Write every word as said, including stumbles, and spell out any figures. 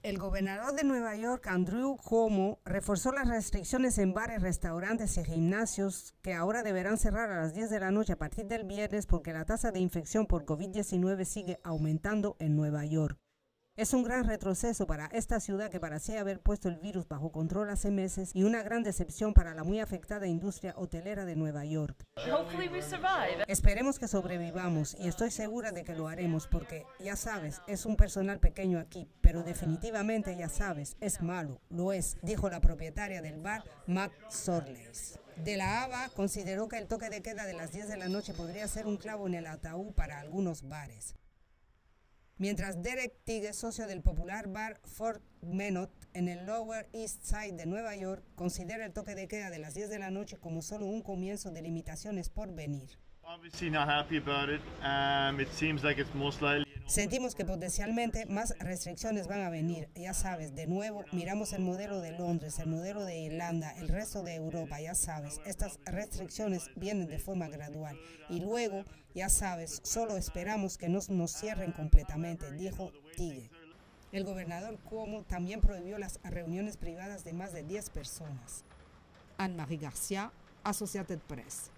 El gobernador de Nueva York, Andrew Cuomo, reforzó las restricciones en bares, restaurantes y gimnasios que ahora deberán cerrar a las diez de la noche a partir del viernes porque la tasa de infección por COVID diecinueve sigue aumentando en Nueva York. Es un gran retroceso para esta ciudad que parecía haber puesto el virus bajo control hace meses y una gran decepción para la muy afectada industria hotelera de Nueva York. Esperemos que sobrevivamos y estoy segura de que lo haremos porque, ya sabes, es un personal pequeño aquí, pero definitivamente, ya sabes, es malo, lo es, dijo la propietaria del bar, Mac Sorleys. De la A B A consideró que el toque de queda de las diez de la noche podría ser un clavo en el ataúd para algunos bares. Mientras Derek Tigges, socio del popular bar Fort Menot en el Lower East Side de Nueva York, considera el toque de queda de las diez de la noche como solo un comienzo de limitaciones por venir. Sentimos que potencialmente más restricciones van a venir. Ya sabes, de nuevo, miramos el modelo de Londres, el modelo de Irlanda, el resto de Europa, ya sabes. Estas restricciones vienen de forma gradual. Y luego, ya sabes, solo esperamos que no nos cierren completamente, dijo Tigges. El gobernador Cuomo también prohibió las reuniones privadas de más de diez personas. Anne-Marie García, Associated Press.